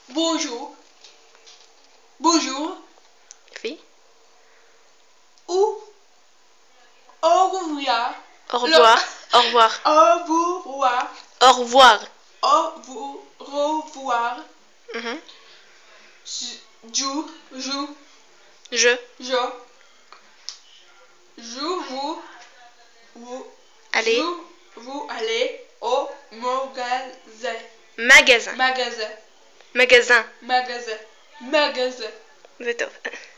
Bonjour. Bonjour. Oui. Ou au revoir. Au revoir. Au revoir. Au revoir. Au revoir. Au revoir. Mhm. Je. Je. Vous. Allez. Vous allez au magasin. Magasin. Magasin. Magasin. Magasin. Magasin. C'est top.